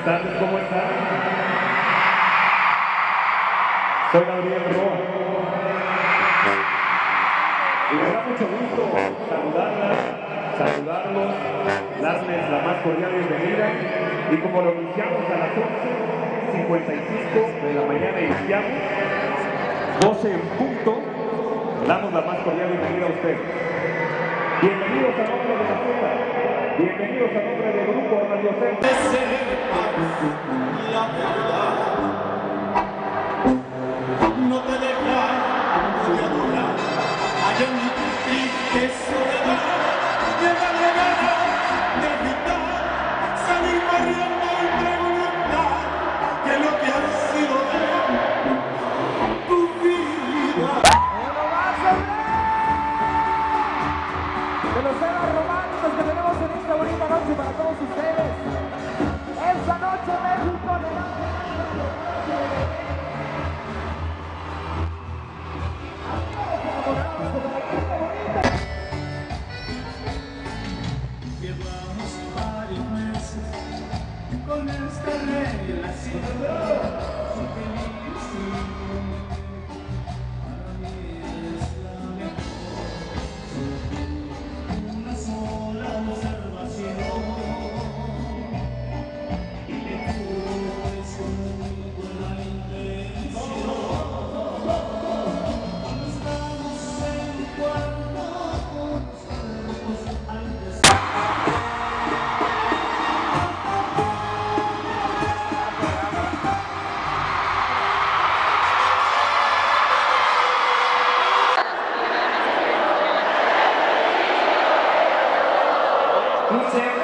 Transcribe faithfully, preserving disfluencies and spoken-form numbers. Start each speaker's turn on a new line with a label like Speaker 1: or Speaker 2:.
Speaker 1: Buenas tardes, ¿cómo están? Soy Gabriel Roa. Y me da mucho gusto saludarlas, saludarlos, darles la más cordial bienvenida. Y como lo iniciamos a las once cincuenta y cinco de la mañana, iniciamos, doce en punto, damos la más cordial bienvenida a ustedes. Bienvenidos a nombre de la Junta, bienvenidos a nombre del Grupo Radio Centro.
Speaker 2: No te dejas de adorar, allá en mi triste soledad, llega la gana de gritar, salir corriendo y preguntar qué es lo que ha sido de tu vida.
Speaker 3: De los temas románticos que tenemos en esta bonita noche para todos ustedes. Esta noche México le da
Speaker 2: Llevamos varios meses con esta relación. Soy feliz y para mí es la mejor. Una sola observación y que tú es con muy buena intención. Cuando estamos en un cuarto con los cuerpos al desnudo.
Speaker 1: Dice